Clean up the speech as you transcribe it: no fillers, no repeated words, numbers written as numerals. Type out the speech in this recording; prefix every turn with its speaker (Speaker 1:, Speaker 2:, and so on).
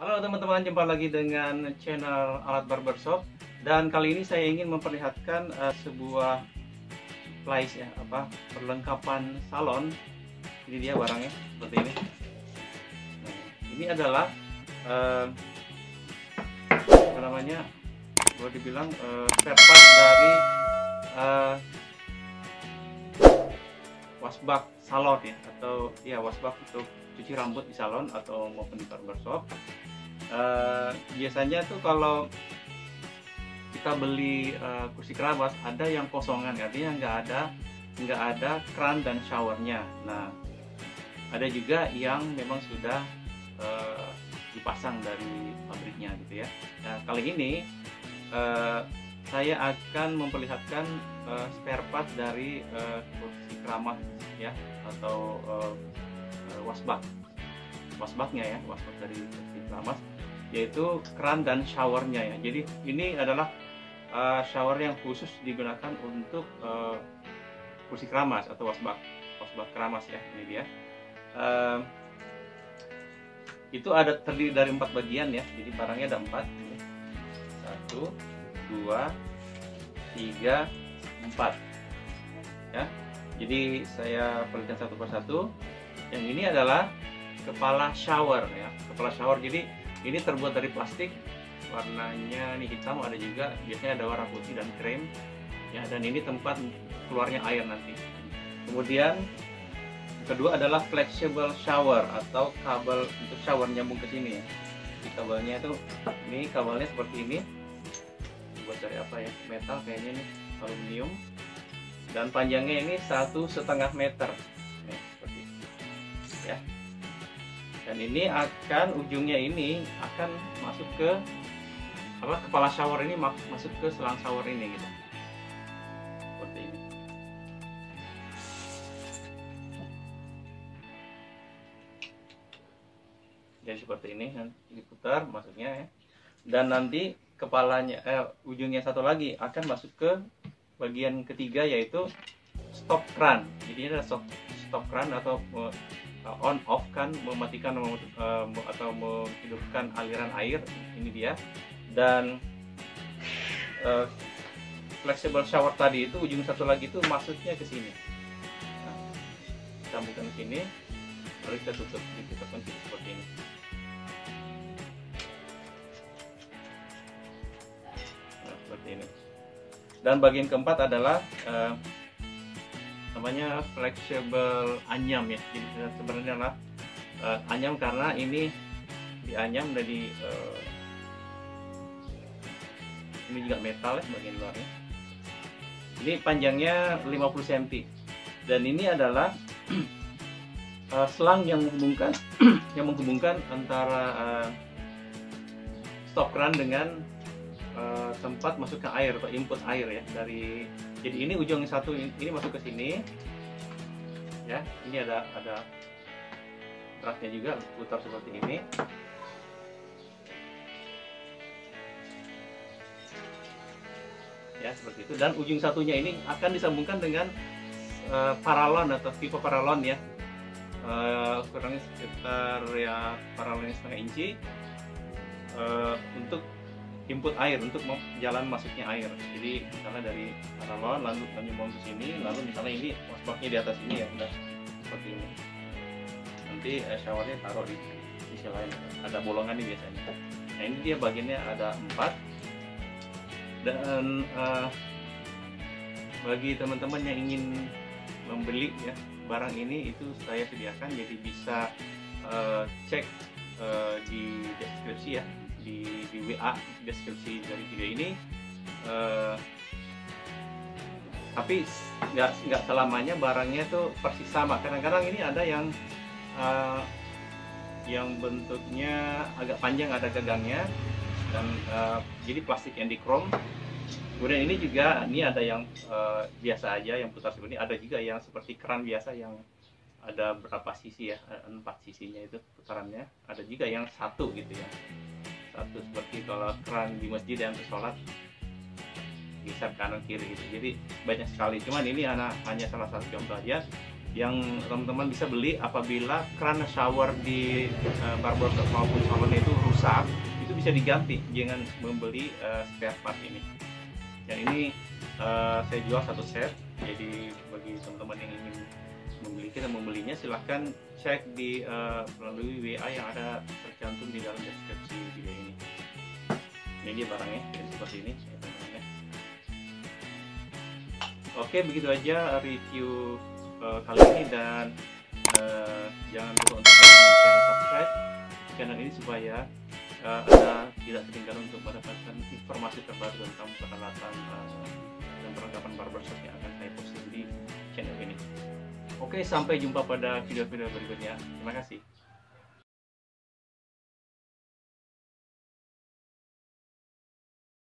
Speaker 1: Halo teman-teman, jumpa lagi dengan channel Alat Barbershop. Dan kali ini saya ingin memperlihatkan sebuah supplies ya, perlengkapan salon. Ini dia barangnya seperti ini. Nah, ini adalah apa namanya? Boleh dibilang spare part dari wasbak salon ya, atau ya wasbak untuk cuci rambut di salon atau maupun di barbershop. Biasanya tuh kalau kita beli kursi keramas ada yang kosongan, artinya nggak ada kran dan showernya. Nah, ada juga yang memang sudah dipasang dari pabriknya gitu ya. Nah, kali ini saya akan memperlihatkan spare part dari kursi keramas ya, atau wasbaknya ya, wasbak dari kursi keramas, yaitu kran dan showernya ya. Jadi ini adalah shower yang khusus digunakan untuk kursi keramas atau wasbak keramas ya. Ini dia. Itu ada terdiri dari 4 bagian ya. Jadi barangnya ada 4. 1, 2, 3, 4 ya. Jadi saya perlihatkan satu persatu. Yang ini adalah kepala shower ya, kepala shower. Jadi ini terbuat dari plastik, warnanya ini hitam, ada juga biasanya ada warna putih dan krem ya, dan ini tempat keluarnya air nanti. Kemudian kedua adalah flexible shower atau kabel untuk shower nyambung ke sini ya. Di kabelnya itu, ini kabelnya seperti ini, buat dari apa ya, metal kayaknya nih, aluminium, dan panjangnya ini 1,5 meter nih, seperti ini ya. Dan ini ujungnya ini akan masuk ke kepala shower ini, masuk ke selang shower ini gitu, seperti ini. Jadi seperti ini, diputar masuknya ya. Dan nanti kepalanya ujungnya satu lagi akan masuk ke bagian ketiga, yaitu stop kran. Jadi ini adalah stop kran atau on off kan, mematikan atau menghidupkan aliran air, ini dia. Dan flexible shower tadi itu ujung satu lagi itu masuknya ke sini. Nah, sambungkan ke sini, lalu kita tutup, kita kunci seperti ini. Nah, seperti ini. Dan bagian keempat adalah namanya flexible anyam ya. Jadi sebenarnya adalah anyam karena ini dianyam dari ini juga metal ya bagian luarnya. Ini panjangnya 50 cm, dan ini adalah selang yang menghubungkan antara stop kran dengan tempat masuknya air atau input air ya dari. Jadi ini ujung satu ini masuk ke sini ya. Ini ada trasnya juga, putar seperti ini ya, seperti itu. Dan ujung satunya ini akan disambungkan dengan paralon atau tipe paralon ya, kurangnya sekitar ya paralonnya 1/2 inci untuk input air, untuk jalan masuknya air. Jadi misalnya dari paralon lalu menyambung ke sini, lalu misalnya ini wasbaknya di atas ini ya, udah seperti ini. Nanti showernya taruh di sisi lain, ada bolongan nih biasanya. Nah, ini dia bagiannya ada 4. Dan bagi teman-teman yang ingin membeli ya barang ini, itu saya sediakan, jadi bisa cek di deskripsi ya, di WA deskripsi dari video ini. Tapi nggak selamanya barangnya tuh persis sama. Kadang-kadang ini ada yang bentuknya agak panjang, ada gagangnya, dan jadi plastik yang dikrom. Kemudian ini juga, ini ada yang biasa aja yang putar seperti ini, ada juga yang seperti keran biasa yang ada berapa sisi ya, 4 sisinya itu putarannya. Ada juga yang satu gitu ya, satu seperti kalau keran di masjid yang sholat bisa kanan kiri gitu. Jadi banyak sekali, cuman ini hanya salah satu contoh aja. yang teman-teman bisa beli apabila keran shower di barbershop maupun salon itu rusak, itu bisa diganti, jangan membeli spare part ini. Dan ini saya jual satu set, jadi bagi teman-teman yang ingin membelinya silahkan cek di melalui WA yang ada tercantum di dalam deskripsi video ini. Ini dia barangnya, jadi seperti ini ya, teman-teman ya. Oke, begitu aja review kali ini, dan jangan lupa untuk like, share, dan subscribe channel ini supaya Anda tidak ketinggalan untuk mendapatkan informasi terbaru tentang peralatan dan perlengkapan barbershop yang akan saya posting di channel ini. Oke, sampai jumpa pada video-video berikutnya. Terima kasih.